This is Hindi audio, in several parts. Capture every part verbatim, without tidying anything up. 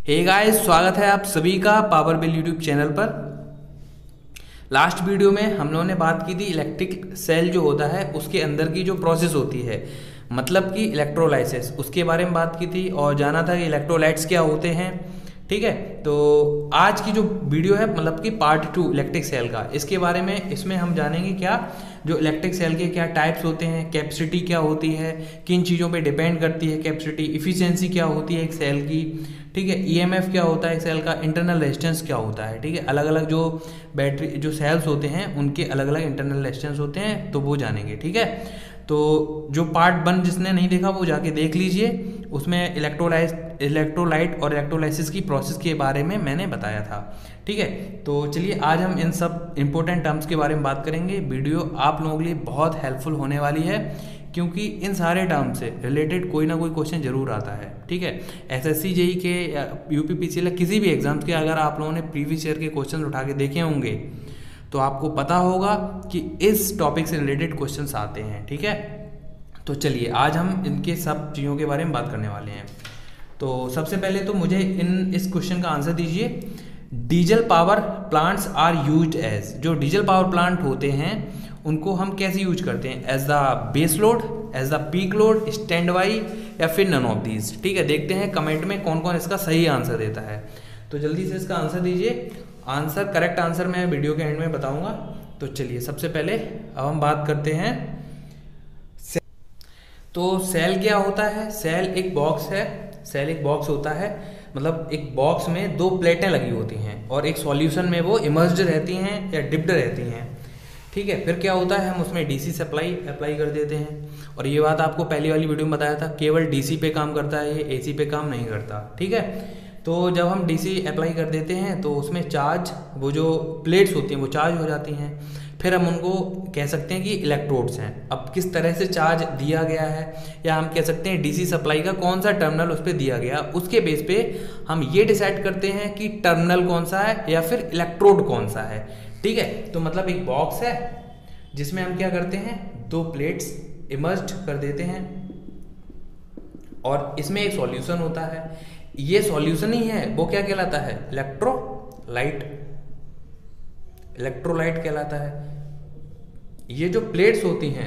हे गाइस, स्वागत है आप सभी का पावर बिल यूट्यूब चैनल पर। लास्ट वीडियो में हम लोगों ने बात की थी इलेक्ट्रिक सेल जो होता है उसके अंदर की जो प्रोसेस होती है, मतलब कि इलेक्ट्रोलाइसिस, उसके बारे में बात की थी और जाना था कि इलेक्ट्रोलाइट्स क्या होते हैं। ठीक है, तो आज की जो वीडियो है मतलब कि पार्ट टू इलेक्ट्रिक सेल का, इसके बारे में इसमें हम जानेंगे क्या जो इलेक्ट्रिक सेल के क्या टाइप्स होते हैं, कैपेसिटी क्या होती है, किन चीज़ों पे डिपेंड करती है कैपेसिटी, इफिशिएंसी क्या होती है एक सेल की, ठीक है, ईएमएफ क्या होता है एक सेल का, इंटरनल रेजिस्टेंस क्या होता है। ठीक है, अलग अलग जो बैटरी जो सेल्स होते हैं उनके अलग अलग इंटरनल रेजिस्टेंस होते हैं, तो वो जानेंगे। ठीक है, तो जो पार्ट वन जिसने नहीं देखा वो जाके देख लीजिए, उसमें इलेक्ट्रोलाइट इलेक्ट्रोलाइट और इलेक्ट्रोलाइसिस की प्रोसेस के बारे में मैंने बताया था। ठीक है, तो चलिए आज हम इन सब इंपॉर्टेंट टर्म्स के बारे में बात करेंगे। वीडियो आप लोगों के लिए बहुत हेल्पफुल होने वाली है क्योंकि इन सारे टर्म से रिलेटेड कोई ना कोई क्वेश्चन जरूर आता है। ठीक है, एसएससी जेई के या यूपीपीसीएल किसी भी एग्जाम्स के अगर आप लोगों ने प्रीवियस ईयर के क्वेश्चन उठा के देखे होंगे तो आपको पता होगा कि इस टॉपिक से रिलेटेड क्वेश्चंस आते हैं। ठीक है, तो चलिए आज हम इनके सब चीज़ों के बारे में बात करने वाले हैं। तो सबसे पहले तो मुझे इन इस क्वेश्चन का आंसर दीजिए। Diesel power plants are used as, जो डीजल पावर प्लांट होते हैं उनको हम कैसे यूज करते हैं, as the base load, as the peak load, standby, या फिर नन ऑफ दीज। ठीक है, देखते हैं कमेंट में कौन कौन इसका सही आंसर देता है। तो जल्दी से इसका आंसर दीजिए। आंसर करेक्ट आंसर मैं वीडियो के एंड में बताऊंगा। तो चलिए सबसे पहले अब हम बात करते हैं। तो सेल क्या होता है? सेल एक बॉक्स है। सेल एक बॉक्स होता है, मतलब एक बॉक्स में दो प्लेटें लगी होती हैं और एक सॉल्यूशन में वो इमर्ज्ड रहती हैं या डिप्ड रहती हैं। ठीक है, फिर क्या होता है, हम उसमें डीसी सप्लाई अप्लाई कर देते हैं। और ये बात आपको पहली वाली वीडियो में बताया था, केवल डीसी पे काम करता है, ये एसी पे काम नहीं करता। ठीक है, तो जब हम डीसी अप्लाई कर देते हैं तो उसमें चार्ज, वो जो प्लेट्स होती हैं वो चार्ज हो जाती हैं। फिर हम उनको कह सकते हैं कि इलेक्ट्रोड्स हैं। अब किस तरह से चार्ज दिया गया है, या हम कह सकते हैं डीसी सप्लाई का कौन सा टर्मिनल उस पर दिया गया, उसके बेस पे हम ये डिसाइड करते हैं कि टर्मिनल कौन सा है या फिर इलेक्ट्रोड कौन सा है। ठीक है, तो मतलब एक बॉक्स है जिसमें हम क्या करते हैं, दो प्लेट्स इमर्ज्ड कर देते हैं और इसमें एक सॉल्यूशन होता है। ये सॉल्यूशन ही है, वो क्या कहलाता है, इलेक्ट्रोलाइट। इलेक्ट्रोलाइट कहलाता है। ये जो प्लेट्स होती हैं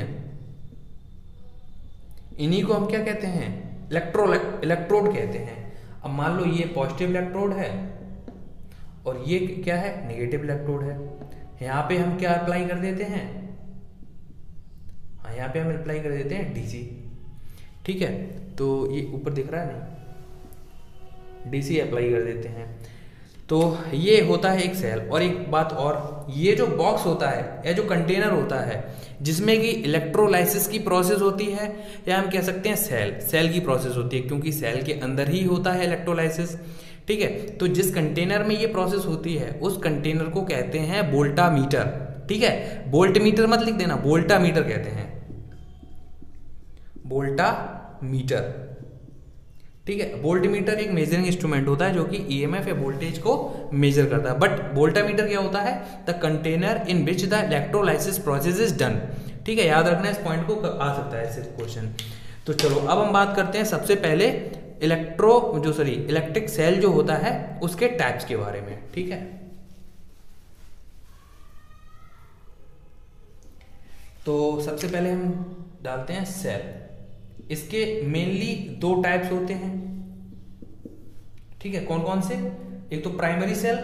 इन्हीं को हम क्या कहते हैं, इलेक्ट्रोलाइट इलेक्ट्रोड कहते हैं। अब मान लो ये पॉजिटिव इलेक्ट्रोड है और ये क्या है, नेगेटिव इलेक्ट्रोड है। यहां पे हम क्या अप्लाई कर देते हैं, हाँ यहाँ पे हम अप्लाई कर देते हैं डीसी। ठीक है, तो ये ऊपर दिख रहा है नहीं, डीसी अप्लाई कर देते हैं। तो ये होता है एक सेल। और एक बात और, ये जो बॉक्स होता है या जो कंटेनर होता है जिसमें कि इलेक्ट्रोलाइसिस की प्रोसेस होती है, या हम कह सकते हैं सेल सेल की प्रोसेस होती है, क्योंकि सेल के अंदर ही होता है इलेक्ट्रोलाइसिस। ठीक है, तो जिस कंटेनर में ये प्रोसेस होती है उस कंटेनर को कहते हैं वोल्टामीटर। ठीक है, वोल्ट मीटर मत लिख देना, वोल्टामीटर कहते हैं, वोल्टामीटर। ठीक है, वोल्ट मीटर एक मेजरिंग इंस्ट्रूमेंट होता है जो कि ईएमएफ या वोल्टेज को मेजर करता है। बट वोल्टामीटर क्या होता है, the container in which the electrolysis process is done. ठीक है, याद रखना इस पॉइंट को, आ सकता है सिर्फ क्वेश्चन। तो चलो अब हम बात करते हैं सबसे पहले इलेक्ट्रो जो सॉरी इलेक्ट्रिक सेल जो होता है उसके टाइप्स के बारे में। ठीक है, तो सबसे पहले हम डालते हैं सेल। इसके मेनली दो टाइप्स होते हैं। ठीक है, कौन कौन से, एक तो प्राइमरी सेल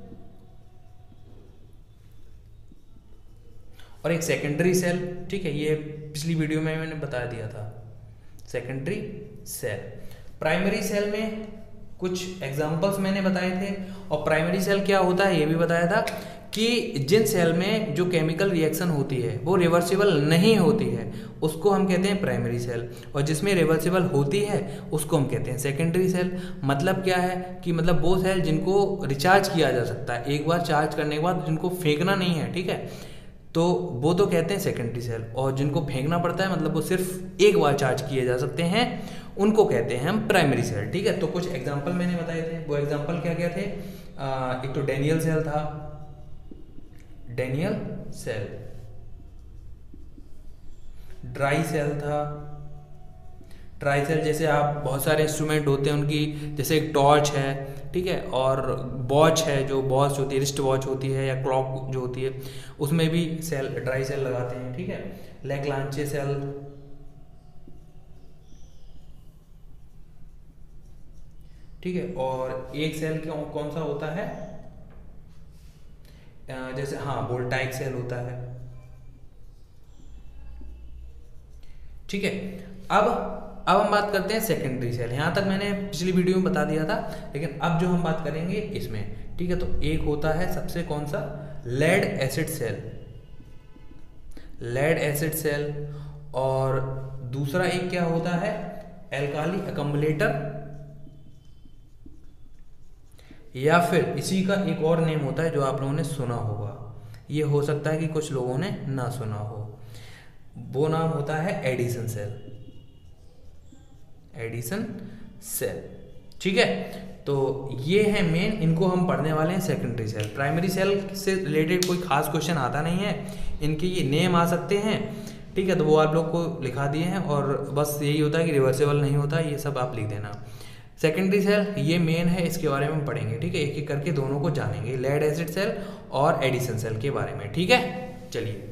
और एक सेकेंडरी सेल। ठीक है, ये पिछली वीडियो में मैंने बता दिया था, सेकेंडरी सेल। प्राइमरी सेल में कुछ एग्जांपल्स मैंने बताए थे, और प्राइमरी सेल क्या होता है ये भी बताया था कि जिन सेल में जो केमिकल रिएक्शन होती है वो रिवर्सिबल नहीं होती है उसको हम कहते हैं प्राइमरी सेल, और जिसमें रिवर्सिबल होती है उसको हम कहते हैं सेकेंडरी सेल। मतलब क्या है कि मतलब वो सेल जिनको रिचार्ज किया जा सकता है, एक बार चार्ज करने के बाद जिनको फेंकना नहीं है, ठीक है, तो वो तो कहते हैं सेकेंडरी सेल। और जिनको फेंकना पड़ता है, मतलब वो सिर्फ एक बार चार्ज किए जा सकते हैं, उनको कहते हैं हम प्राइमरी सेल। ठीक है, तो कुछ एग्जाम्पल मैंने बताए थे, वो एग्जाम्पल क्या क्या थे, आ, एक तो डेनियल सेल था, डेनियल सेल, ड्राई सेल था, ट्राई सेल जैसे आप बहुत सारे इंस्ट्रूमेंट होते हैं उनकी, जैसे एक टॉर्च है, ठीक है, और वॉच है, जो वॉच होती है, रिस्ट वॉच होती है या क्लॉक जो होती है, उसमें भी सेल ड्राई सेल लगाते हैं, ठीक है। लैग्रांजे सेल, ठीक है। और एक सेल क्यों कौन सा होता है, जैसे हाँ वोल्टाइक सेल होता है, ठीक है। अब अब हम बात करते हैं सेकेंडरी सेल। यहाँ तक मैंने पिछली वीडियो में बता दिया था, लेकिन अब जो हम बात करेंगे इसमें, ठीक है। तो एक होता है सबसे कौन सा, lead acid cell, lead acid cell, और दूसरा एक क्या होता है, एल्काली अकम्बलेटर, या फिर इसी का एक और नेम होता है जो आप लोगों ने सुना होगा, ये हो सकता है कि कुछ लोगों ने ना सुना हो, वो नाम होता है एडिशन सेल, एडिशन सेल, ठीक है। तो ये है मेन, इनको हम पढ़ने वाले हैं सेकेंडरी सेल। प्राइमरी सेल से रिलेटेड कोई खास क्वेश्चन आता नहीं है, इनके ये नेम आ सकते हैं, ठीक है, तो वो आप लोग को लिखा दिए हैं, और बस यही होता है कि रिवर्सेबल नहीं होता, ये सब आप लिख देना। सेकेंडरी सेल ये मेन है, इसके बारे में हम पढ़ेंगे, ठीक है, एक एक करके दोनों को जानेंगे, लेड एसिड सेल और एडिशन सेल के बारे में, ठीक है। चलिए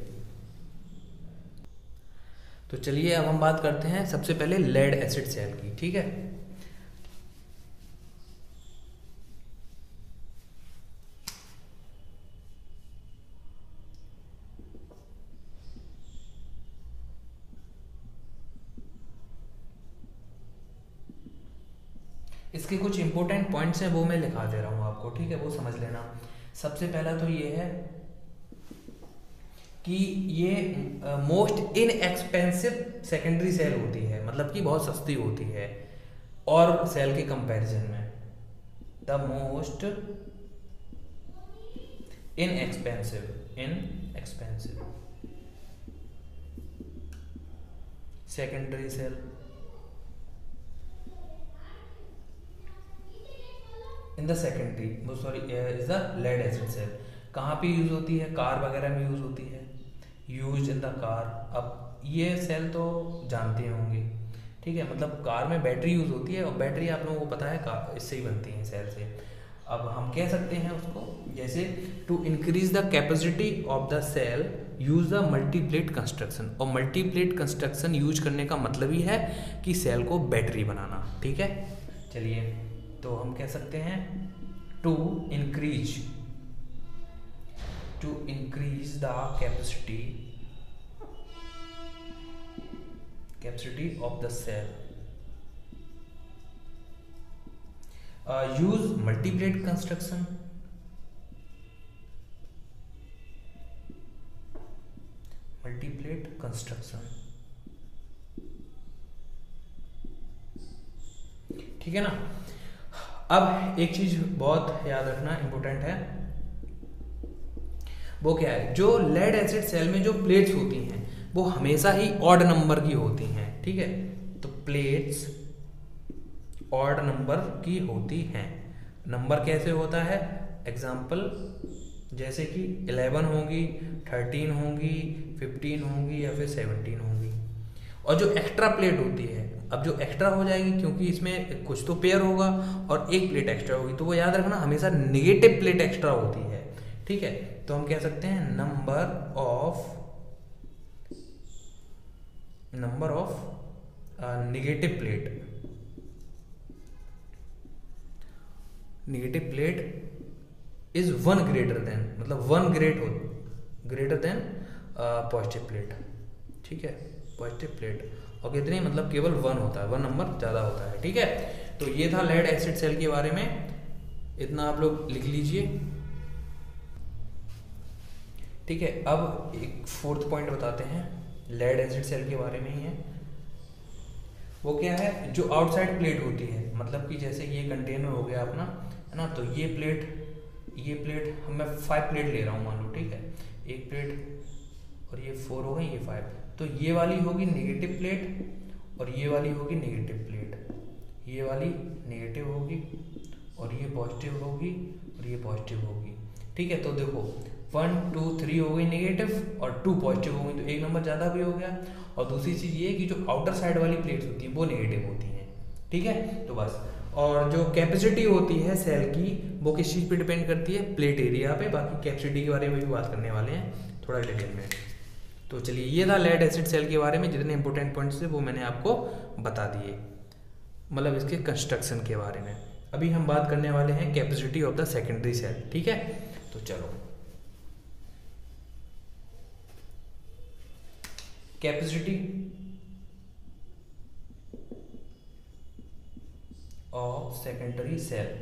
तो चलिए अब हम बात करते हैं सबसे पहले लेड एसिड सेल की, ठीक है। इसके कुछ इंपॉर्टेंट पॉइंट्स हैं, वो मैं लिखा दे रहा हूं आपको, ठीक है, वो समझ लेना। सबसे पहला तो ये है कि ये मोस्ट इनएक्सपेंसिव सेकेंडरी सेल होती है, मतलब कि बहुत सस्ती होती है और सेल के कंपैरिजन में, the most inexpensive inexpensive secondary cell in the secondary वो sorry is the lead acid cell. कहाँ पे यूज होती है, कार वगैरह में यूज होती है, यूज इन द कार। अब ये सेल तो जानते होंगे, ठीक है, मतलब कार में बैटरी यूज होती है, और बैटरी आप लोगों को पता है कार इससे ही बनती है, सेल से। अब हम कह सकते हैं उसको, जैसे to increase the capacity of the cell use the multiplate construction, और मल्टीप्लेट कंस्ट्रक्शन यूज करने का मतलब ही है कि सेल को बैटरी बनाना, ठीक है। चलिए तो हम कह सकते हैं to increase to increase the capacity capacity of the cell use multiplate construction multiplate construction ठीक है ना। अब एक चीज बहुत याद रखना इंपॉर्टेंट है, वो क्या है, जो लेड एसिड सेल में जो प्लेट्स होती हैं वो हमेशा ही ऑड नंबर की होती हैं, ठीक है। तो प्लेट्स ऑड नंबर की होती हैं। नंबर कैसे होता है, एग्जाम्पल जैसे कि इलेवन होंगी, थर्टीन होंगी, फिफ्टीन होंगी या फिर सेवनटीन होंगी। और जो एक्स्ट्रा प्लेट होती है, अब जो एक्स्ट्रा हो जाएगी क्योंकि इसमें कुछ तो पेयर होगा और एक प्लेट एक्स्ट्रा होगी, तो वो याद रखना हमेशा नेगेटिव प्लेट एक्स्ट्रा होती है, ठीक है। तो हम कह सकते हैं number of number of negative plate negative plate is one greater than, मतलब वन ग्रेट हो ग्रेटर देन पॉजिटिव प्लेट, ठीक है, पॉजिटिव प्लेट। और कितने, मतलब केवल वन होता है, वन नंबर ज्यादा होता है, ठीक है। तो ये था लेड एसिड सेल के बारे में, इतना आप लोग लिख लीजिए, ठीक है। अब एक फोर्थ पॉइंट बताते हैं लेड एसिड सेल के बारे में ही है। वो क्या है, जो आउटसाइड प्लेट होती है, मतलब कि जैसे ये कंटेनर हो गया अपना, है ना, तो ये प्लेट ये प्लेट हम मैं फाइव प्लेट ले रहा हूँ मान लो, ठीक है, एक प्लेट और ये फोर हो गई, ये फाइव, तो ये वाली होगी नेगेटिव प्लेट और ये वाली होगी नेगेटिव प्लेट, ये वाली नेगेटिव होगी और ये पॉजिटिव होगी और ये पॉजिटिव होगी, ठीक है। तो देखो वन टू थ्री हो गई नेगेटिव और टू पॉजिटिव हो गई, तो एक नंबर ज़्यादा भी हो गया। और दूसरी चीज़ ये कि जो आउटर साइड वाली प्लेट्स होती हैं वो नेगेटिव होती हैं, ठीक है। तो बस, और जो कैपेसिटी होती है सेल की वो किस चीज़ पे डिपेंड करती है, प्लेट एरिया पे। बाकी कैपेसिटी के बारे में भी बात करने वाले हैं थोड़ा डिटेल में। तो चलिए, ये था लेड एसिड सेल के बारे में, जितने इंपॉर्टेंट पॉइंट्स थे वो मैंने आपको बता दिए, मतलब इसके कंस्ट्रक्शन के बारे में। अभी हम बात करने वाले हैं capacity of the secondary cell, ठीक है। तो चलो, capacity of secondary cell.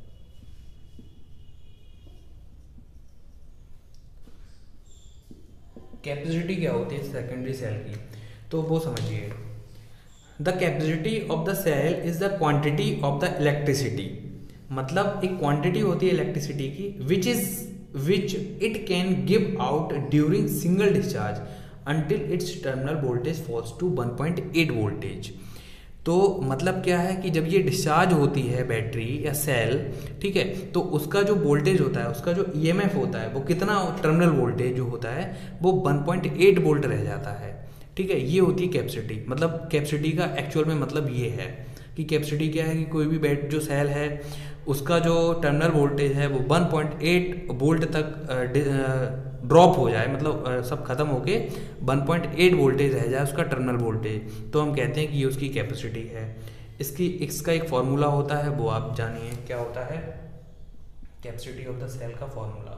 Capacity क्या होती है सेकेंडरी सेल की, तो वो समझिए। The capacity of the cell is the quantity of the electricity, मतलब एक क्वांटिटी होती है इलेक्ट्रिसिटी की which is which it can give out during single discharge until its terminal voltage falls to one point eight voltage. तो मतलब क्या है कि जब ये डिस्चार्ज होती है बैटरी या सेल, ठीक है, तो उसका जो वोल्टेज होता है, उसका जो ईएमएफ होता है वो कितना, टर्मिनल वोल्टेज जो होता है वो वन पॉइंट एट वोल्ट रह जाता है, ठीक है। ये होती है कैपेसिटी। मतलब कैपेसिटी का एक्चुअल में मतलब ये है कि कैपेसिटी क्या है कि कोई भी बैट जो सेल है उसका जो टर्मिनल वोल्टेज है वो वन पॉइंट एट वोल्ट तक ड्रॉप हो जाए, मतलब सब खत्म होके वन पॉइंट एट वोल्टेज रह जाए उसका टर्मिनल वोल्टेज, तो हम कहते हैं कि ये उसकी कैपेसिटी है। इसकी इसका एक फॉर्मूला होता है, वो आप जानिए क्या होता है कैपेसिटी ऑफ द सेल का formula.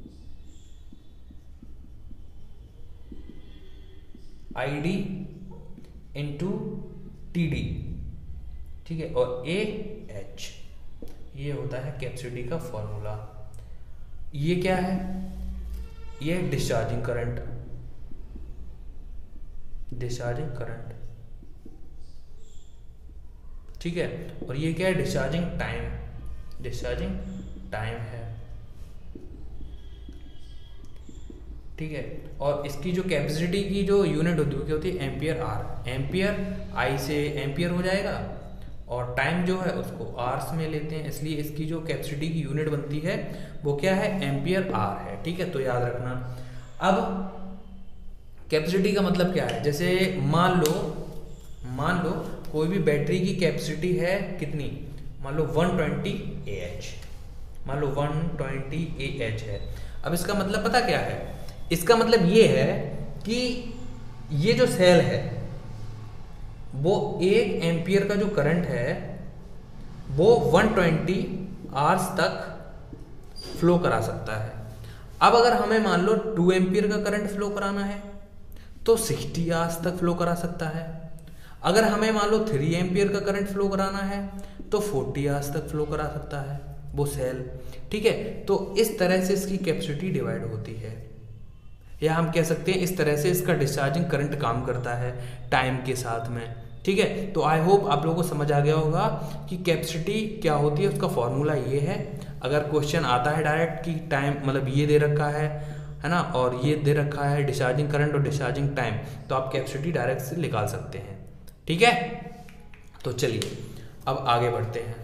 I D into T D, ठीक है, और ए एच, ये होता है कैपेसिटी का फॉर्मूला। ये क्या है, ये डिस्चार्जिंग करंट, डिस्चार्जिंग करंट, ठीक है। और ये क्या है, डिस्चार्जिंग टाइम, डिस्चार्जिंग टाइम है, ठीक है। और इसकी जो कैपेसिटी की जो यूनिट होती है वो क्या होती है, एम्पियर आर। एम्पियर आई से एम्पियर हो जाएगा और टाइम जो है उसको आर्स में लेते हैं, इसलिए इसकी जो कैपेसिटी की यूनिट बनती है वो क्या है, एम्पियर आर है, ठीक है। तो याद रखना। अब कैपेसिटी का मतलब क्या है, जैसे मान लो मान लो कोई भी बैटरी की कैपेसिटी है कितनी, मान लो वन ट्वेंटी ए एच, मान लो वन ट्वेंटी ए एच है। अब इसका मतलब पता क्या है, इसका मतलब ये है कि ये जो सेल है वो एक एम्पियर का जो करंट है वो वन ट्वेंटी आवर्स तक फ्लो करा सकता है। अब अगर हमें मान लो टू एम्पियर का करंट फ्लो कराना है तो सिक्सटी आवर्स तक फ्लो करा सकता है। अगर हमें मान लो थ्री एम्पियर का करंट फ्लो कराना है तो फोर्टी आवर्स तक फ्लो करा सकता है वो सेल, ठीक है। तो इस तरह से इसकी कैपेसिटी डिवाइड होती है, या हम कह सकते हैं इस तरह से इसका डिस्चार्जिंग करंट काम करता है टाइम के साथ में, ठीक है। तो आई होप आप लोगों को समझ आ गया होगा कि कैपेसिटी क्या होती है, उसका फॉर्मूला ये है। अगर क्वेश्चन आता है डायरेक्ट कि टाइम मतलब ये दे रखा है है ना, और ये दे रखा है डिस्चार्जिंग करंट और डिस्चार्जिंग टाइम, तो आप कैपेसिटी डायरेक्ट से निकाल सकते हैं, ठीक है। तो चलिए अब आगे बढ़ते हैं।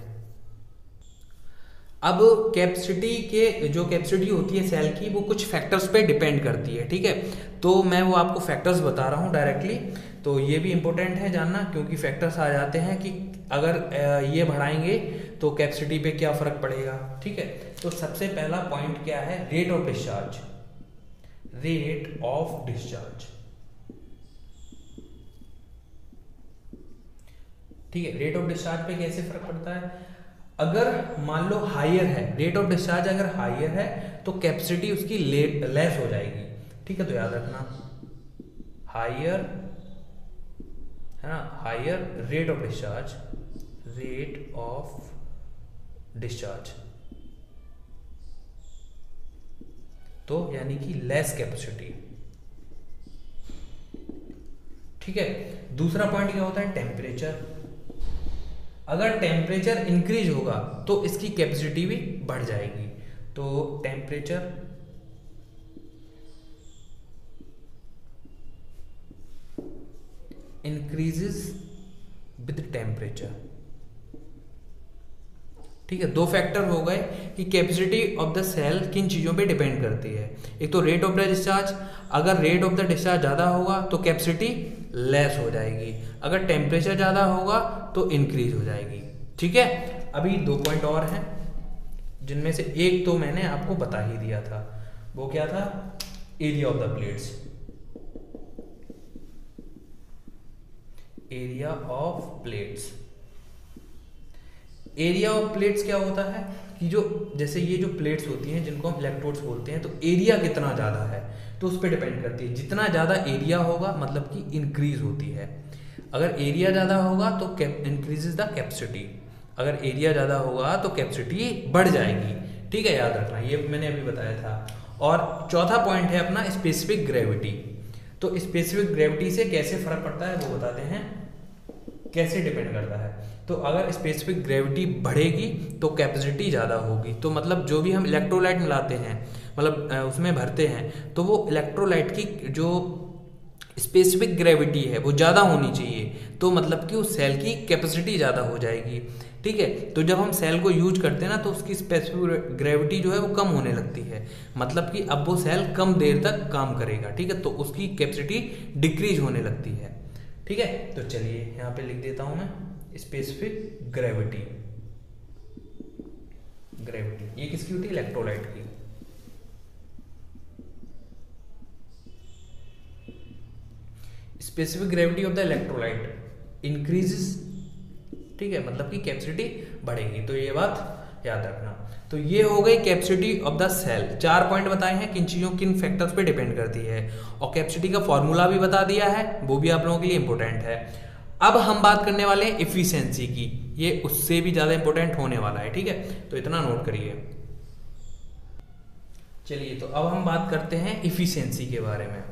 अब कैपेसिटी के जो कैपेसिटी होती है सेल की वो कुछ फैक्टर्स पे डिपेंड करती है, ठीक है। तो मैं वो आपको फैक्टर्स बता रहा हूँ डायरेक्टली, तो ये भी इंपॉर्टेंट है जानना, क्योंकि फैक्टर्स आ जाते हैं कि अगर ये बढ़ाएंगे तो कैपेसिटी पे क्या फर्क पड़ेगा, ठीक है। तो सबसे पहला पॉइंट क्या है, rate of discharge, rate of discharge, ठीक है। रेट ऑफ डिस्चार्ज पे कैसे फर्क पड़ता है, अगर मान लो हायर है रेट ऑफ डिस्चार्ज, अगर हायर है तो कैपेसिटी उसकी लेस हो जाएगी, ठीक है। तो याद रखना हायर है ना, higher rate of discharge, rate of discharge, तो यानी कि लेस कैपेसिटी, ठीक है। दूसरा पॉइंट क्या होता है, टेम्परेचर। अगर टेम्परेचर इंक्रीज होगा तो इसकी कैपेसिटी भी बढ़ जाएगी, तो टेम्परेचर इंक्रीजेस विद टेम्परेचर, ठीक है, दो फैक्टर हो गए कि कैपेसिटी ऑफ द सेल किन चीज़ों पे डिपेंड करती है। एक तो रेट ऑफ द डिस्चार्ज, अगर रेट ऑफ द डिस्चार्ज ज़्यादा होगा तो कैपेसिटी लेस हो जाएगी, अगर टेम्परेचर ज़्यादा होगा तो इंक्रीज हो जाएगी। ठीक है, अभी दो पॉइंट और हैं जिनमें से एक तो मैंने आपको बता ही दिया था, वो क्या था, area of the plates. Area of plates, area of plates क्या होता है कि जो जैसे ये जो प्लेट्स होती हैं जिनको हम इलेक्ट्रोड्स बोलते हैं, तो एरिया कितना ज़्यादा है तो उस पर डिपेंड करती है। जितना ज़्यादा एरिया होगा मतलब कि इंक्रीज होती है, अगर एरिया ज़्यादा होगा तो इंक्रीजेज द कैपेसिटी, अगर एरिया ज़्यादा होगा तो कैपेसिटी बढ़ जाएगी। ठीक है, याद रखना, ये मैंने अभी बताया था। और चौथा पॉइंट है अपना स्पेसिफिक ग्रेविटी। तो स्पेसिफिक ग्रेविटी से कैसे फर्क पड़ता है वो बताते हैं, कैसे डिपेंड करता है। तो अगर स्पेसिफिक ग्रेविटी बढ़ेगी तो कैपेसिटी ज़्यादा होगी, तो मतलब जो भी हम इलेक्ट्रोलाइट मिलाते हैं, मतलब उसमें भरते हैं, तो वो इलेक्ट्रोलाइट की जो स्पेसिफिक ग्रेविटी है वो ज़्यादा होनी चाहिए, तो मतलब कि उस सेल की कैपेसिटी ज़्यादा हो जाएगी। ठीक है, तो जब हम सेल को यूज करते हैं ना तो उसकी स्पेसिफिक ग्रेविटी जो है वो कम होने लगती है, मतलब कि अब वो सेल कम देर तक काम करेगा। ठीक है, तो उसकी कैपेसिटी डिक्रीज होने लगती है। ठीक है, तो चलिए यहाँ पे लिख देता हूं मैं स्पेसिफिक ग्रेविटी। ग्रेविटी ये किसकी होती है, इलेक्ट्रोलाइट की। Specific gravity of the electrolyte increases, ठीक है, मतलब कि कैपेसिटी बढ़ेगी। तो ये बात याद रखना। तो ये हो गई कैपेसिटी ऑफ द सेल। चार पॉइंट बताए हैं किन चीजों किन फैक्टर्स पे डिपेंड करती है, और कैपेसिटी का फॉर्मूला भी बता दिया है, वो भी आप लोगों के लिए इंपॉर्टेंट है। अब हम बात करने वाले हैं एफिशिएंसी की, ये उससे भी ज्यादा इंपॉर्टेंट होने वाला है। ठीक है, तो इतना नोट करिए। चलिए, तो अब हम बात करते हैं एफिशिएंसी के बारे में।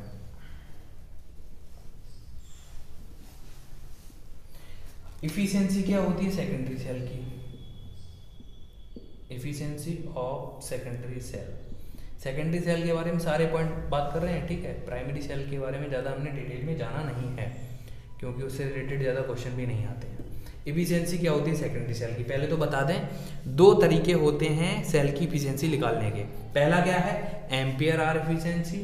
एफिशिएंसी क्या होती है सेकेंडरी सेल की, efficiency of secondary cell. Secondary cell के बारे में सारे पॉइंट बात कर रहे हैं। ठीक है, प्राइमरी सेल के बारे में ज़्यादा हमने डिटेल में जाना नहीं है, क्योंकि उससे रिलेटेड ज़्यादा क्वेश्चन भी नहीं आते हैं। एफिशिएंसी क्या होती है सेकेंडरी सेल की, पहले तो बता दें, दो तरीके होते हैं सेल की एफिशिएंसी निकालने के। पहला क्या है, ampere hour efficiency,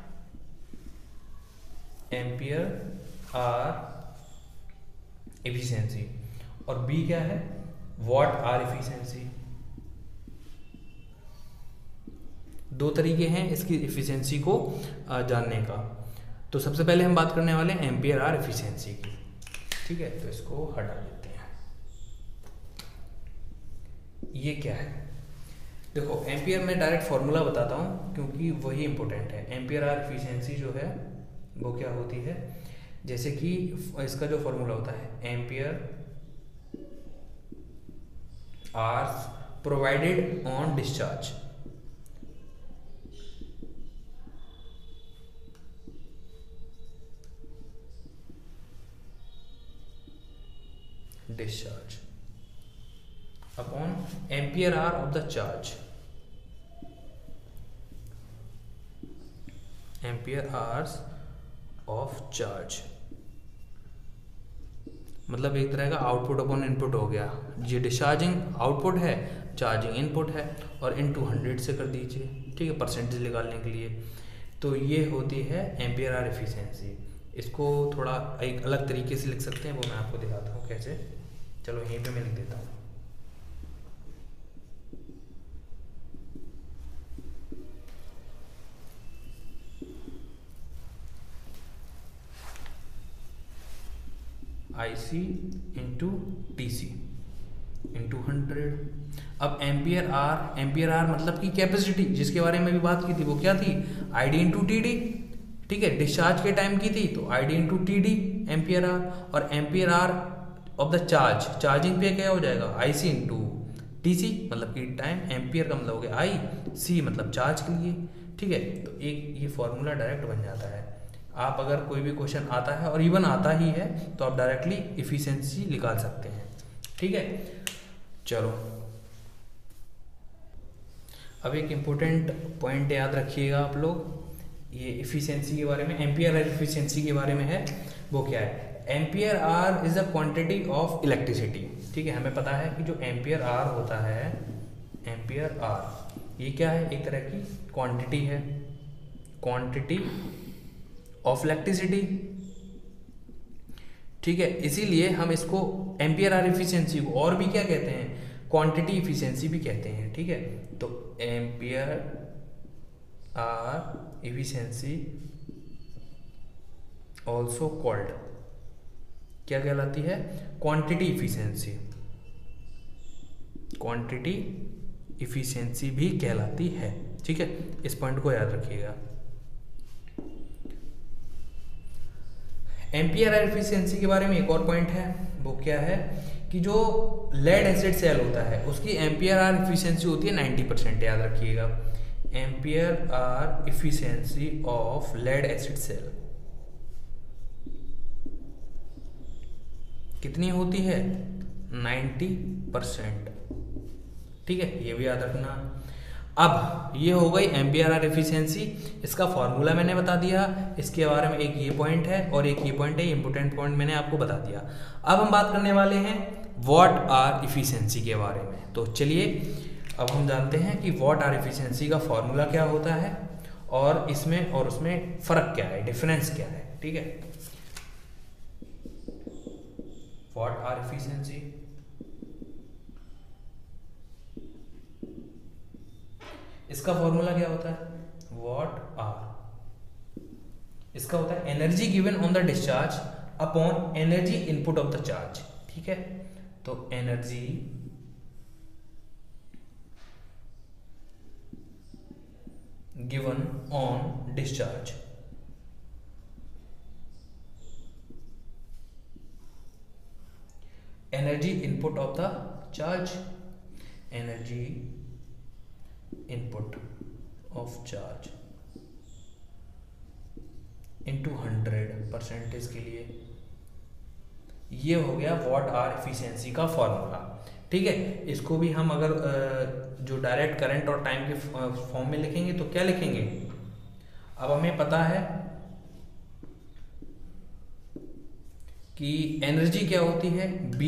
ampere hour efficiency, और बी क्या है, वॉट आर एफिशिएंसी। दो तरीके हैं इसकी एफिशिएंसी को जानने का। तो सबसे पहले हम बात करने वाले हैं एम्पियर आर एफिशिएंसी की। ठीक है, तो इसको हटा देते हैं। ये क्या है, देखो एम्पियर में डायरेक्ट फॉर्मूला बताता हूं क्योंकि वही इंपॉर्टेंट है। एम्पियर आर एफिशिएंसी जो है वो क्या होती है, जैसे कि इसका जो फॉर्मूला होता है, ampere hours provided on discharge, discharge upon ampere hour of the charge, ampere hours of charge, मतलब एक तरह का आउटपुट अपॉन इनपुट हो गया। ये डिस्चार्जिंग आउटपुट है, चार्जिंग इनपुट है, और इन टू हंड्रेड से कर दीजिए। ठीक है, परसेंटेज निकालने के लिए। तो ये होती है एम्पियर आर एफिशिएंसी। इसको थोड़ा एक अलग तरीके से लिख सकते हैं, वो मैं आपको दिखाता हूँ कैसे। चलो यहीं पे मैं लिख देता हूँ। I C into T C into hundred. अब एम्पियर आर, एम्पियर आर मतलब की कैपेसिटी जिसके बारे में भी बात की थी वो क्या थी, I D into T D. ठीक है, डिस्चार्ज के टाइम की थी तो I D into T D ampere hour, और ampere hour of the charge, charging पे क्या हो जाएगा, आई सी इंटू टी सी, मतलब कि टाइम, एम्पियर का मतलब हो गया आई, सी मतलब चार्ज के लिए। ठीक है, तो एक ये फॉर्मूला डायरेक्ट बन जाता है। आप अगर कोई भी क्वेश्चन आता है और इवन आता ही है तो आप डायरेक्टली एफिशिएंसी निकाल सकते हैं। ठीक है, चलो अब एक इम्पोर्टेंट पॉइंट याद रखिएगा आप लोग, ये एफिशिएंसी के बारे में, एम्पियर एफिशिएंसी के बारे में है। वो क्या है, ampere hour is the quantity of electricity. ठीक है, हमें पता है कि जो एम्पियर आर होता है, एम्पियर आर ये क्या है, एक तरह की क्वांटिटी है, क्वांटिटी ऑफ इलेक्ट्रिसिटी। ठीक है, इसीलिए हम इसको एम्पियर आर इफिशियंसी को और भी क्या कहते हैं, क्वांटिटी इफिशियंसी भी कहते हैं। ठीक है, तो ampere hour efficiency also called क्या कहलाती है, क्वांटिटी इफिशियंसी, क्वांटिटी इफिशियंसी भी कहलाती है। ठीक है, इस पॉइंट को याद रखिएगा। एम्पियर आर इफिशियंसी के बारे में एक और पॉइंट है, वो क्या है कि जो लेड एसिड सेल होता है उसकी एम्पियर आर इफिशियंसी होती है नाइन्टी परसेंट, याद रखिएगा। Ampere hour efficiency of lead acid cell कितनी होती है, नाइन्टी परसेंट। ठीक है, ये भी याद रखना। अब ये हो गई एम्पियर आर एफिशिएंसी, इसका फॉर्मूला मैंने बता दिया, इसके बारे में एक ये पॉइंट है और एक ये पॉइंट है, इंपोर्टेंट पॉइंट मैंने आपको बता दिया। अब हम बात करने वाले हैं वॉट आर एफिशिएंसी के बारे में। तो चलिए अब हम जानते हैं कि वॉट आर एफिशिएंसी का फॉर्मूला क्या होता है और इसमें और उसमें फर्क क्या है, डिफरेंस क्या है। ठीक है, वॉट आर एफिशिएंसी, इसका फॉर्मूला क्या होता है, वॉट आर, इसका होता है energy given on the discharge upon energy input of the charge. ठीक है, तो energy given on discharge energy input of the charge, energy input of charge into hundred percentage के लिए, ये हो गया वॉट आर एफिशिएंसी का फॉर्मूला। ठीक है, इसको भी हम अगर जो डायरेक्ट करंट और टाइम के फॉर्म में लिखेंगे तो क्या लिखेंगे, अब हमें पता है कि एनर्जी क्या होती है, B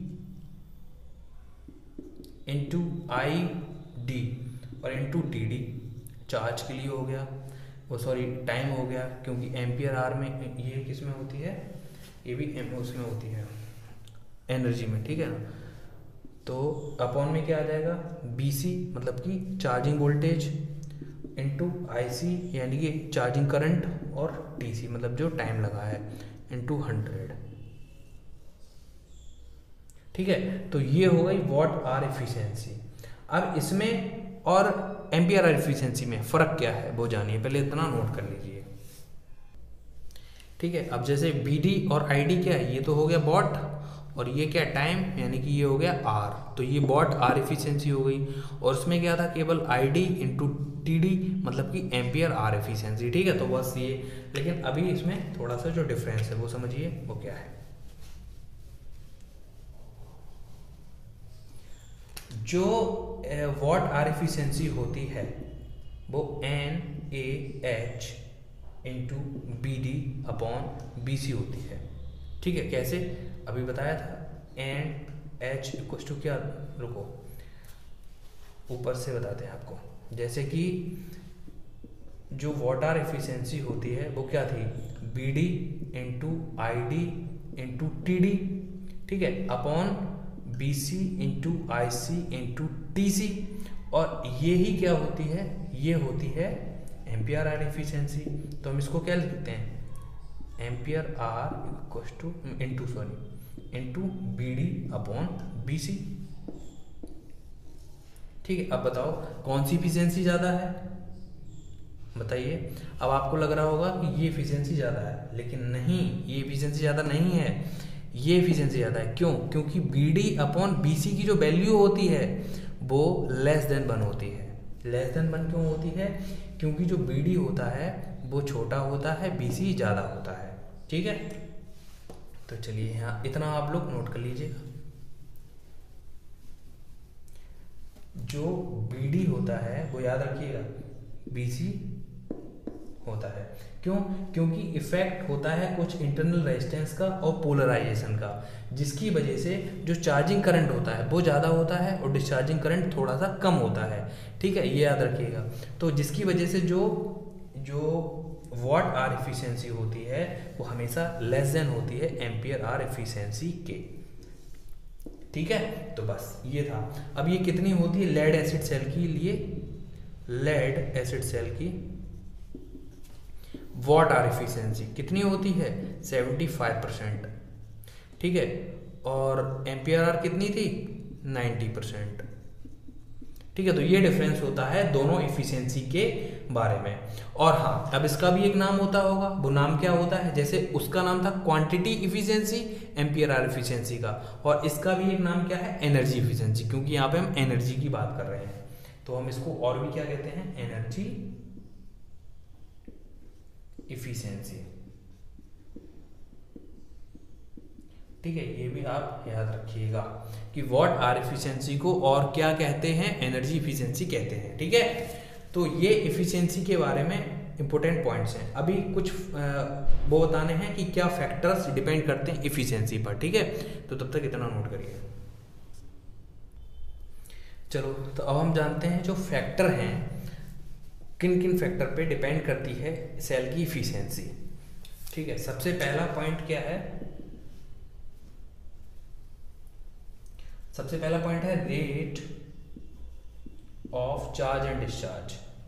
इंटू आई डी और इंटू टी डी, चार्ज के लिए हो गया, वो सॉरी टाइम हो गया, क्योंकि एम्पियर आर में ये किस में होती है, ये भी उसमें होती है एनर्जी में। ठीक है ना, तो अपॉन में क्या आ जाएगा, बी सी मतलब कि charging voltage into I C यानी कि चार्जिंग करंट और टी सी मतलब जो टाइम लगा है इंटू हंड्रेड। ठीक है, तो ये हो गई वॉट आर एफिशिएंसी। अब इसमें और एम्पियर आर एफिशिएंसी में फर्क क्या है वो जानिए, पहले इतना नोट कर लीजिए। ठीक है, अब जैसे बी डी और आई डी क्या है, ये तो हो गया वॉट और ये क्या टाइम यानी कि ये हो गया आर, तो ये वॉट आर एफिशिएंसी हो गई। और उसमें क्या था, केवल I D into T D मतलब कि एम्पियर आर एफिशिएंसी। ठीक है, तो बस ये, लेकिन अभी इसमें थोड़ा सा जो डिफरेंस है वो समझिए वो क्या है। जो वॉट आर एफिशिएंसी होती है वो N A H into B D upon B C होती है। ठीक है, कैसे अभी बताया था, एन एच इक्वल टू क्या, रुको ऊपर से बताते हैं आपको। जैसे कि जो वॉट आर एफिशिएंसी होती है वो क्या थी, B D into I D into T D, ठीक है, upon B C into I C into T C, और ये ही क्या होती है, ये होती है एम्पियर आर एफिशिएंसी। तो हम इसको क्या लिखते हैं, ampere hour equal to into sorry into B D upon B C. ठीक है, अब बताओ कौन सी एफिशिएंसी ज़्यादा है, बताइए। अब आपको लग रहा होगा कि ये एफिशिएंसी ज़्यादा है, लेकिन नहीं, ये एफिशिएंसी ज़्यादा नहीं है, ये एफिशिएंसी ज़्यादा है। क्यों, क्योंकि B D upon B C की जो वैल्यू होती है वो लेस देन वन होती है। लेस देन वन क्यों होती है, क्योंकि जो बी डी होता है वो छोटा होता है, बी सी ज़्यादा होता है। ठीक है, तो चलिए यहाँ इतना आप लोग नोट कर लीजिएगा। जो बी डी होता है वो याद रखिएगा बी सी होता है। क्यों? क्योंकि इफेक्ट होता है कुछ इंटरनल रेजिस्टेंस का और पोलराइजेशन का, जिसकी वजह से जो चार्जिंग करंट होता है वो ज़्यादा होता है और डिस्चार्जिंग करंट थोड़ा सा कम होता है। ठीक है, ये याद रखिएगा। तो जिसकी वजह से जो जो वॉट आर एफिशिएंसी होती है वो हमेशा लेस देन होती है एम्पियर आर एफिशिएंसी के। ठीक है, तो बस ये था। अब ये कितनी होती है लेड एसिड सेल के लिए? लेड एसिड सेल की वॉट आर एफिशिएंसी कितनी होती है? Seventy five percent. ठीक है, और एम्पियर आर कितनी थी? Ninety percent. ठीक है, तो ये डिफरेंस होता है दोनों एफिशिएंसी के बारे में। और हाँ, अब इसका भी एक नाम होता होगा, वो नाम क्या होता है? जैसे उसका नाम था quantity efficiency, ampere hour efficiency का, और इसका भी एक नाम क्या है? एनर्जी एफिशिएंसी, क्योंकि यहाँ पे हम एनर्जी की बात कर रहे हैं। तो हम इसको और भी क्या कहते हैं? Energy efficiency. ठीक है, ये भी आप याद रखिएगा कि वॉट आर एफिशिएंसी को और क्या कहते हैं? एनर्जी एफिशिएंसी कहते हैं। ठीक है, तो ये एफिशिएंसी के बारे में इंपॉर्टेंट पॉइंट्स हैं। अभी कुछ वो बताने हैं कि क्या फैक्टर्स डिपेंड करते हैं एफिशिएंसी पर। ठीक है, तो तब तक इतना नोट करिए। चलो, तो अब हम जानते हैं जो फैक्टर हैं, किन किन फैक्टर पे डिपेंड करती है सेल की एफिशिएंसी। ठीक है, सबसे पहला पॉइंट क्या है? सबसे पहला पॉइंट है rate of charge and discharge.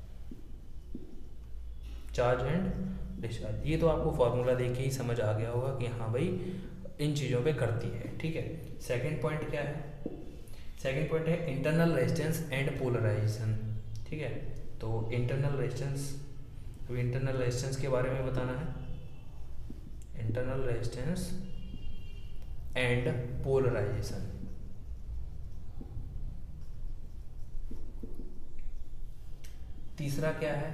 Charge and discharge, ये तो आपको फॉर्मूला देख के ही समझ आ गया होगा कि हाँ भाई इन चीज़ों पे करती है। ठीक है, सेकंड पॉइंट क्या है? सेकंड पॉइंट है इंटरनल रेजिस्टेंस एंड पोलराइजेशन। ठीक है, तो इंटरनल रेजिस्टेंस, तो इंटरनल रेजिस्टेंस के बारे में बताना है। Internal resistance and polarization. तीसरा क्या है?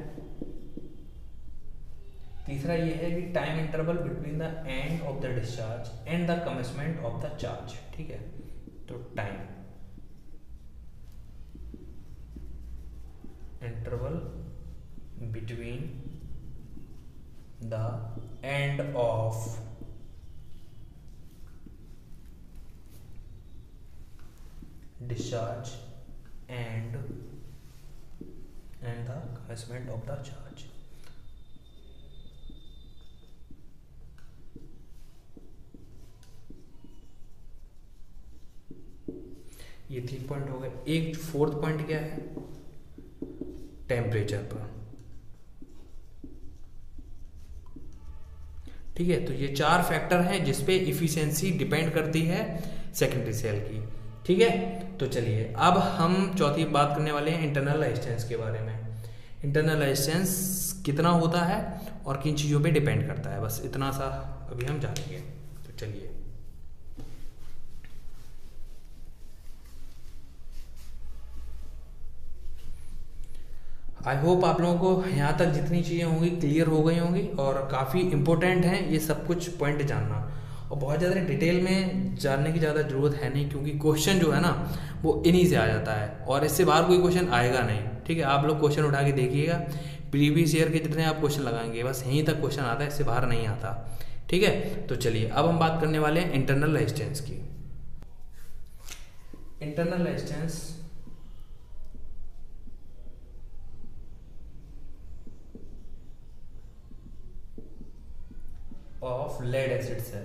तीसरा ये है कि time interval between the end of the discharge and the commencement of the charge. ठीक है, तो time interval between the end of discharge and and the commencement of the charge। ये तीन पॉइंट हो गए। एक फोर्थ पॉइंट क्या है? टेम्परेचर पर। ठीक है, तो ये चार फैक्टर हैं जिसपे इफिशियंसी डिपेंड करती है सेकेंडरी सेल की। ठीक है, तो चलिए अब हम चौथी बात करने वाले हैं इंटरनल रेजिस्टेंस के बारे में। इंटरनल रेजिस्टेंस कितना होता है और किन चीज़ों पे डिपेंड करता है, बस इतना सा अभी हम जानेंगे। तो चलिए, आई होप आप लोगों को यहाँ तक जितनी चीज़ें होंगी क्लियर हो गई होंगी, और काफ़ी इंपॉर्टेंट हैं ये सब कुछ पॉइंट जानना, और बहुत ज़्यादा डिटेल में जानने की ज़्यादा ज़रूरत है नहीं, क्योंकि क्वेश्चन जो है ना वो इन्हीं से आ जाता है और इससे बाहर कोई क्वेश्चन आएगा नहीं। ठीक है, आप लोग क्वेश्चन उठा के देखिएगा, प्रीवियस ईयर के जितने आप क्वेश्चन लगाएंगे बस यहीं तक क्वेश्चन आता है, इससे बाहर नहीं आता। ठीक है, तो चलिए अब हम बात करने वाले हैं इंटरनल रेजिस्टेंस की। Internal resistance of lead acid cell.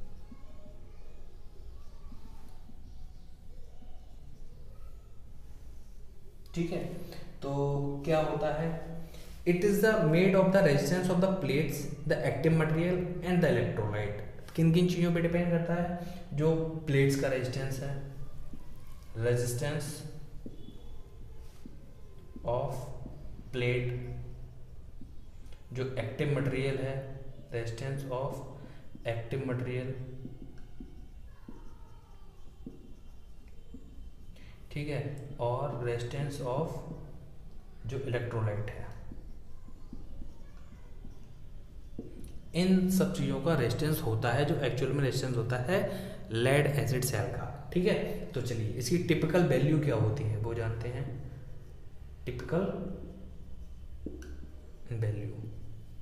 ठीक है, तो क्या होता है? It is the made of the resistance of the plates, the active material and the electrolyte. किन किन चीजों पे डिपेंड करता है? जो प्लेट्स का रेजिस्टेंस है, रेजिस्टेंस ऑफ प्लेट, जो एक्टिव मटेरियल है, रेजिस्टेंस ऑफ एक्टिव मटेरियल। ठीक है, और रेजिस्टेंस ऑफ जो इलेक्ट्रोलाइट है। इन सब चीज़ों का रेजिस्टेंस होता है, जो एक्चुअल में रेजिस्टेंस होता है लेड एसिड सेल का। ठीक है, तो चलिए इसकी टिपिकल वैल्यू क्या होती है वो जानते हैं। टिपिकल वैल्यू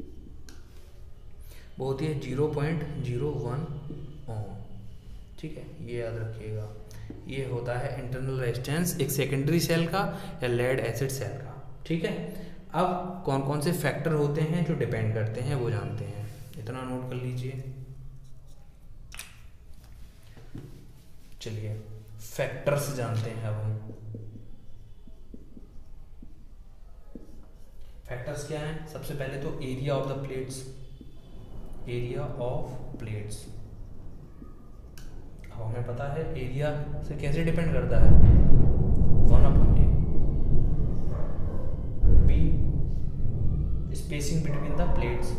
वो होती है zero point zero one ohm. ठीक है, ये याद रखिएगा। ये होता है इंटरनल रेजिस्टेंस एक सेकेंडरी सेल का या लेड एसिड सेल का। ठीक है, अब कौन कौन से फैक्टर होते हैं जो डिपेंड करते हैं वो जानते हैं, इतना नोट कर लीजिए। चलिए फैक्टर्स जानते हैं अब हम। फैक्टर्स क्या हैं? सबसे पहले तो area of the plates, area of plates. अब हमें पता है एरिया से कैसे डिपेंड करता है, one upon A, B spacing between the plates,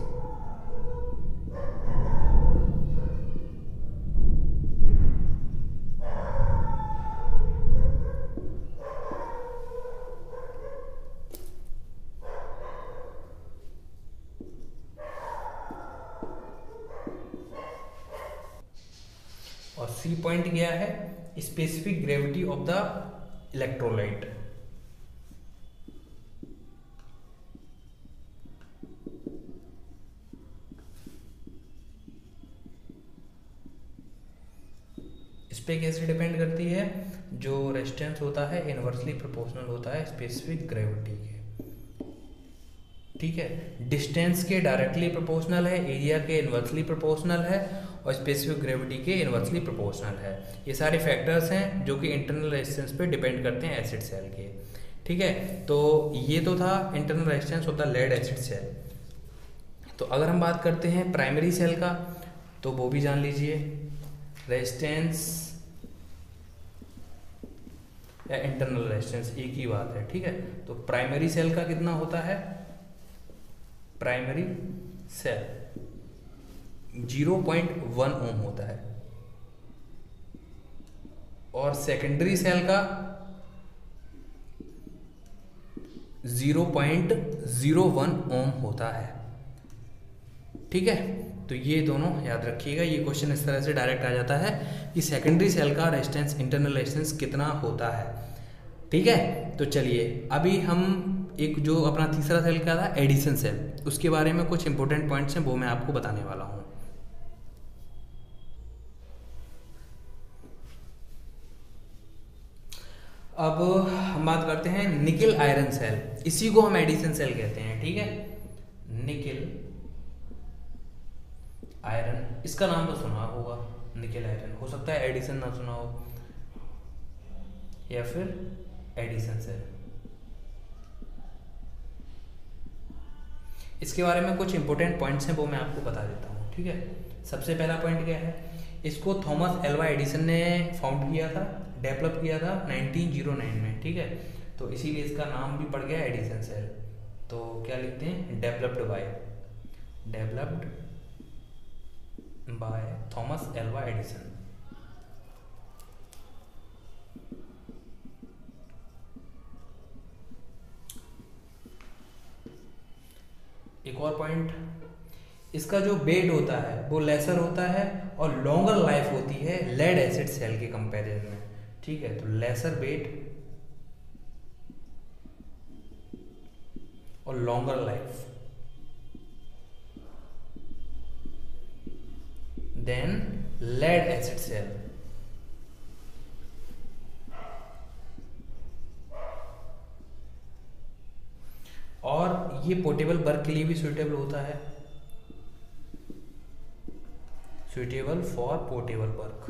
और सी पॉइंट क्या है? Specific gravity of the electrolyte. इस पे कैसे डिपेंड करती है? जो रेजिस्टेंस होता है इनवर्सली प्रोपोर्शनल होता है स्पेसिफिक ग्रेविटी के। ठीक है, डिस्टेंस के डायरेक्टली प्रोपोर्शनल है, एरिया के इनवर्सली प्रोपोर्शनल है और स्पेसिफिक ग्रेविटी के इनवर्सली प्रोपोर्शनल है। ये सारे फैक्टर्स हैं जो कि इंटरनल रेजिस्टेंस पे डिपेंड करते हैं एसिड सेल के। ठीक है, तो ये तो था internal resistance of the lead acid cell. तो अगर हम बात करते हैं प्राइमरी सेल का, तो वो भी जान लीजिए। रेजिस्टेंस या इंटरनल रेजिस्टेंस एक ही बात है। ठीक है, तो प्राइमरी सेल का कितना होता है? Primary cell zero point one ohm होता है और सेकेंडरी सेल का zero point zero one ohm होता है। ठीक है, तो ये दोनों याद रखिएगा। ये क्वेश्चन इस तरह से डायरेक्ट आ जाता है कि सेकेंडरी सेल का रेजिस्टेंस, इंटरनल रेजिस्टेंस कितना होता है। ठीक है, तो चलिए अभी हम एक जो अपना तीसरा सेल क्या था, एडिशन सेल, उसके बारे में कुछ इंपॉर्टेंट पॉइंट्स हैं वो मैं आपको बताने वाला हूं। अब हम बात करते हैं निकेल आयरन सेल, इसी को हम एडिशन सेल कहते हैं। ठीक है, निकेल आयरन, इसका नाम तो सुना होगा, निकेल आयरन। हो सकता है एडिशन ना सुना हो या फिर एडिशन सेल। इसके बारे में कुछ इंपॉर्टेंट पॉइंट्स हैं वो मैं आपको बता देता हूँ। ठीक है, सबसे पहला पॉइंट क्या है? इसको थॉमस एल्वा एडिसन ने फाउंड किया था, डेवलप किया था नाइनटीन ओ नाइन में। ठीक है, तो इसीलिए इसका नाम भी पड़ गया एडिशन सेल। तो क्या लिखते हैं? Developed by, developed by Thomas Alva Edison. एक और पॉइंट, इसका जो वेट होता है वो लेसर होता है और लॉन्गर लाइफ होती है लेड एसिड सेल के कंपैरिजन में। ठीक है, तो लेसर वेट और longer life than lead acid cell. और ये पोर्टेबल वर्क के लिए भी सुइटेबल होता है, सुइटेबल फॉर पोर्टेबल वर्क।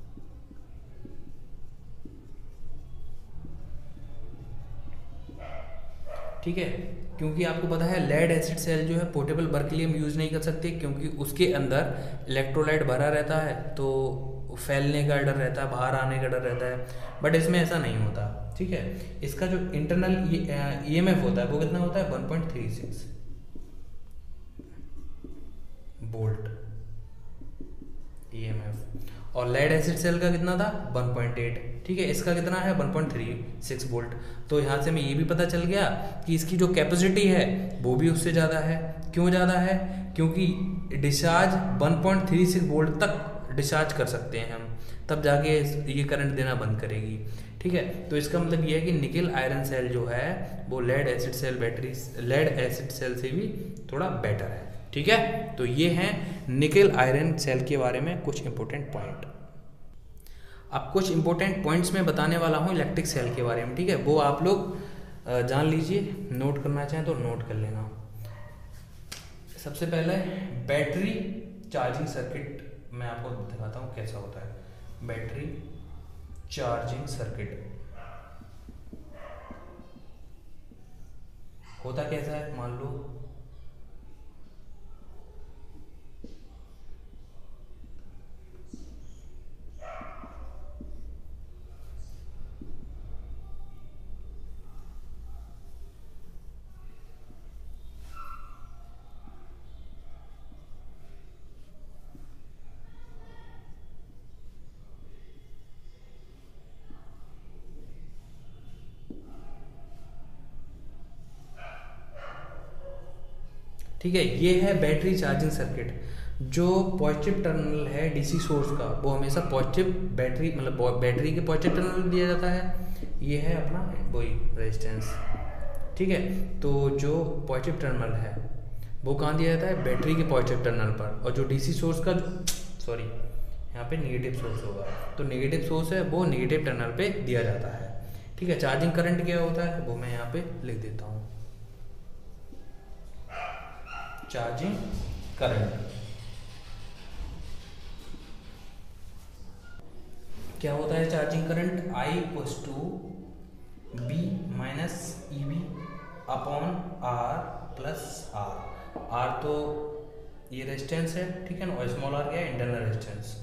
ठीक है, क्योंकि आपको पता है लेड एसिड सेल जो है पोर्टेबल वर्क के लिए हम यूज नहीं कर सकते, क्योंकि उसके अंदर इलेक्ट्रोलाइट भरा रहता है तो फैलने का डर रहता है, बाहर आने का डर रहता है। बट इसमें ऐसा नहीं होता। ठीक है, इसका जो इंटरनल ईएमएफ होता है वो कितना होता है? One point three six volt EMF. और लेड एसिड सेल का कितना था? One point eight. ठीक है, इसका कितना है? One point three six volt. तो यहाँ से हमें ये भी पता चल गया कि इसकी जो कैपेसिटी है वो भी उससे ज़्यादा है। क्यों ज़्यादा है? क्योंकि discharge one point three six volt तक डिस्चार्ज कर सकते हैं हम, तब जाके ये करंट देना बंद करेगी। ठीक है, तो इसका मतलब ये है कि निकेल आयरन सेल जो है वो lead acid cell battery lead acid cell से भी थोड़ा बेटर है। ठीक है, तो ये हैं निकल आयरन सेल के बारे में कुछ इंपॉर्टेंट पॉइंट। अब कुछ इंपॉर्टेंट पॉइंट्स मैं बताने वाला हूँ इलेक्ट्रिक सेल के बारे में, ठीक है, वो आप लोग जान लीजिए, नोट करना चाहें तो नोट कर लेना। सबसे पहले बैटरी चार्जिंग सर्किट मैं आपको दिखाता हूँ कैसा होता है। बैटरी चार्जिंग सर्किट होता कैसा है, मान लो ठीक है, ये है बैटरी चार्जिंग सर्किट। जो पॉजिटिव टर्मिनल है डीसी सोर्स का वो हमेशा पॉजिटिव बैटरी मतलब बैटरी के पॉजिटिव टर्मिनल दिया जाता है। ये है अपना वही रेजिस्टेंस, ठीक है। तो जो पॉजिटिव टर्मिनल है वो कहाँ दिया जाता है, बैटरी के पॉजिटिव टर्मिनल पर, और जो डीसी सोर्स का सॉरी यहाँ पे नेगेटिव सोर्स होगा, तो नेगेटिव सोर्स है वो नेगेटिव टर्मिनल पे दिया जाता है, ठीक है। चार्जिंग करंट क्या होता है वो मैं यहाँ पे लिख देता हूँ। चार्जिंग करंट क्या होता है, charging current I equals to B minus E B upon R plus R. R तो ये रेजिस्टेंस है, ठीक है ना, और स्मॉल आर क्या है, इंटरनल रेजिस्टेंस।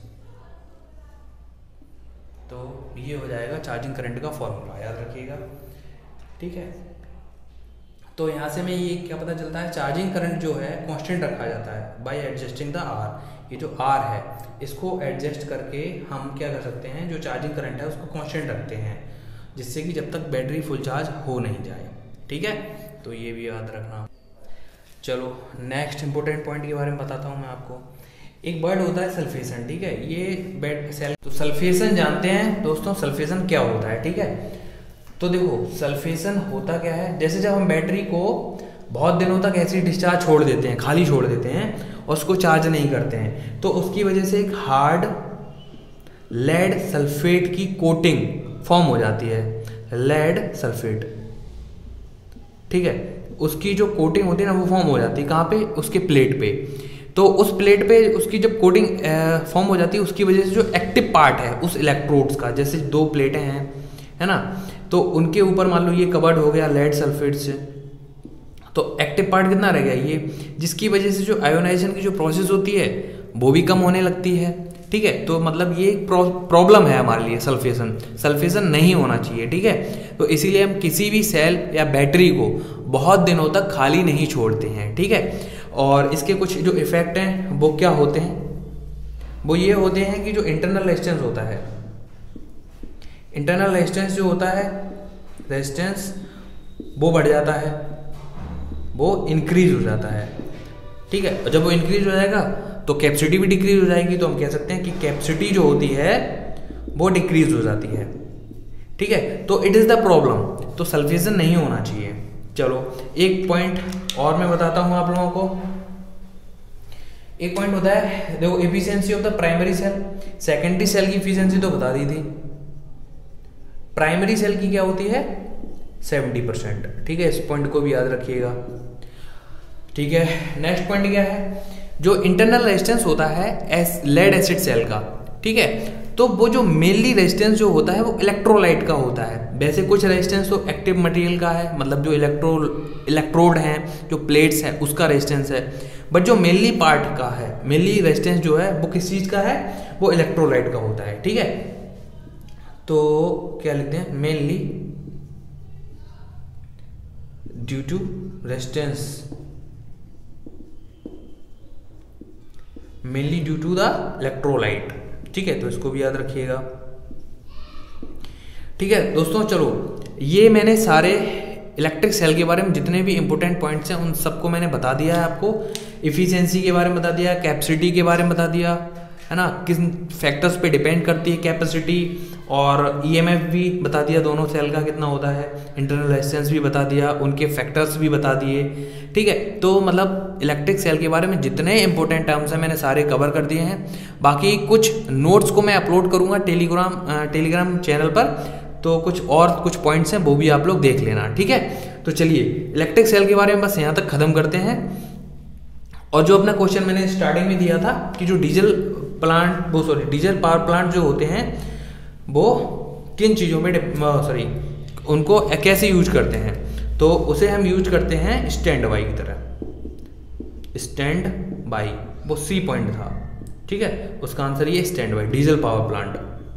तो ये हो जाएगा चार्जिंग करंट का फॉर्मूला, याद रखिएगा, ठीक है। तो यहाँ से में ये क्या पता चलता है, चार्जिंग करंट जो है कांस्टेंट रखा जाता है बाय एडजस्टिंग द आर। ये जो आर है इसको एडजस्ट करके हम क्या कर सकते हैं, जो चार्जिंग करंट है उसको कांस्टेंट रखते हैं, जिससे कि जब तक बैटरी फुल चार्ज हो नहीं जाए, ठीक है। तो ये भी याद रखना। चलो नेक्स्ट इंपॉर्टेंट पॉइंट के बारे में बताता हूँ मैं आपको। एक वर्ड होता है सल्फेशन, ठीक है, ये बैट सेल तो सल्फेशन जानते हैं दोस्तों, सल्फेशन क्या होता है, ठीक है। तो देखो सल्फेशन होता क्या है, जैसे जब हम बैटरी को बहुत दिनों तक ऐसे ही डिस्चार्ज छोड़ देते हैं, खाली छोड़ देते हैं और उसको चार्ज नहीं करते हैं, तो उसकी वजह से एक हार्ड लेड सल्फेट की कोटिंग फॉर्म हो जाती है, लेड सल्फेट, ठीक है। उसकी जो कोटिंग होती है ना वो फॉर्म हो जाती है कहाँ पे, उसके प्लेट पे। तो उस प्लेट पे उसकी जब कोटिंग फॉर्म हो जाती है उसकी वजह से जो एक्टिव पार्ट है उस इलेक्ट्रोड्स का, जैसे दो प्लेटें हैं, है ना, तो उनके ऊपर मान लो ये कवर्ड हो गया लेड सल्फेट से, तो एक्टिव पार्ट कितना रह गया ये, जिसकी वजह से जो आयोनाइजेशन की जो प्रोसेस होती है वो भी कम होने लगती है, ठीक है। तो मतलब ये प्रॉब्लम है हमारे लिए, सल्फेशन सल्फेशन नहीं होना चाहिए, ठीक है। तो इसीलिए हम किसी भी सेल या बैटरी को बहुत दिनों तक खाली नहीं छोड़ते हैं, ठीक है। और इसके कुछ जो इफेक्ट हैं वो क्या होते हैं, वो ये होते हैं कि जो इंटरनल रेजिस्टेंस होता है, इंटरनल रेजिस्टेंस जो होता है रेजिस्टेंस वो बढ़ जाता है, वो इंक्रीज हो जाता है, ठीक है। और जब वो इंक्रीज हो जाएगा तो कैपेसिटी भी डिक्रीज हो जाएगी, तो हम कह सकते हैं कि कैपेसिटी जो होती है वो डिक्रीज हो जाती है, ठीक है। तो इट इज़ द प्रॉब्लम, तो सल्फेशन नहीं होना चाहिए। चलो एक पॉइंट और मैं बताता हूं आप लोगों को। एक पॉइंट होता है देखो efficiency of the primary cell, secondary cell की एफिशिएंसी तो बता दी थी, प्राइमरी सेल की क्या होती है सेवेंटी परसेंट, ठीक है। इस पॉइंट को भी याद रखिएगा, ठीक है। नेक्स्ट पॉइंट क्या है, जो इंटरनल रेजिस्टेंस होता है एस लेड एसिड सेल का, ठीक है, तो वो जो मेनली रेजिस्टेंस जो होता है वो इलेक्ट्रोलाइट का होता है। वैसे कुछ रेजिस्टेंस तो एक्टिव मटेरियल का है, मतलब जो इलेक्ट्रो इलेक्ट्रोड हैं, जो प्लेट्स हैं उसका रेजिस्टेंस है, बट जो मेनली पार्ट का है, मेनली रेजिस्टेंस जो है वो किस चीज़ का है, वो इलेक्ट्रोलाइट का होता है, ठीक है। तो क्या लिखते हैं, mainly due to resistance, mainly due to the electrolyte, ठीक है। तो इसको भी याद रखिएगा, ठीक है दोस्तों। चलो ये मैंने सारे इलेक्ट्रिक सेल के बारे में जितने भी इंपॉर्टेंट पॉइंट्स हैं उन सबको मैंने बता दिया है आपको। इफिशिएंसी के बारे में बता दिया, कैपेसिटी के बारे में बता दिया, है ना, किस फैक्टर्स पे डिपेंड करती है कैपेसिटी, और ईएमएफ भी बता दिया दोनों सेल का कितना होता है, इंटरनल रेजिस्टेंस भी बता दिया, उनके फैक्टर्स भी बता दिए। ठीक है, तो मतलब इलेक्ट्रिक सेल के बारे में जितने इंपॉर्टेंट टर्म्स हैं मैंने सारे कवर कर दिए हैं। बाकी कुछ नोट्स को मैं अपलोड करूँगा टेलीग्राम टेलीग्राम चैनल पर, तो कुछ और कुछ पॉइंट्स हैं वो भी आप लोग देख लेना। ठीक है, तो चलिए इलेक्ट्रिक सेल के बारे में बस यहाँ तक ख़त्म करते हैं। और जो अपना क्वेश्चन मैंने स्टार्टिंग में दिया था कि जो डीजल प्लांट वो सॉरी डीजल पावर प्लांट जो होते हैं वो किन चीज़ों में सॉरी उनको कैसे यूज करते हैं, तो उसे हम यूज करते हैं स्टैंड बाई की तरह। स्टैंड बाई वो सी पॉइंट था। ठीक है, उसका आंसर ये standby diesel power plant,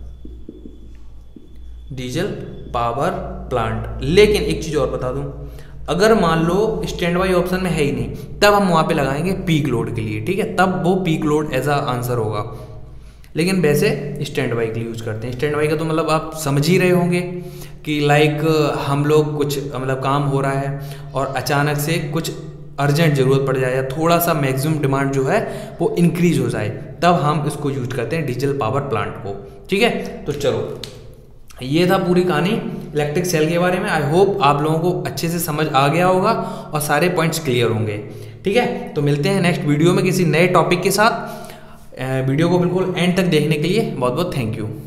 diesel power plant. लेकिन एक चीज़ और बता दूं, अगर मान लो स्टैंड बाई ऑप्शन में है ही नहीं, तब हम वहाँ पे लगाएंगे पीक लोड के लिए। ठीक है, तब वो peak load as a answer होगा। लेकिन वैसे स्टैंड बाई के लिए यूज करते हैं। स्टैंड बाई का तो मतलब आप समझ ही रहे होंगे कि लाइक हम लोग कुछ मतलब काम हो रहा है और अचानक से कुछ अर्जेंट ज़रूरत पड़ जाए या थोड़ा सा मैक्सिमम डिमांड जो है वो इंक्रीज हो जाए, तब हम इसको यूज करते हैं डीजल पावर प्लांट को। ठीक है, तो चलो ये था पूरी कहानी इलेक्ट्रिक सेल के बारे में। आई होप आप लोगों को अच्छे से समझ आ गया होगा और सारे पॉइंट्स क्लियर होंगे। ठीक है, तो मिलते हैं नेक्स्ट वीडियो में किसी नए टॉपिक के साथ। वीडियो को बिल्कुल एंड तक देखने के लिए बहुत बहुत थैंक यू।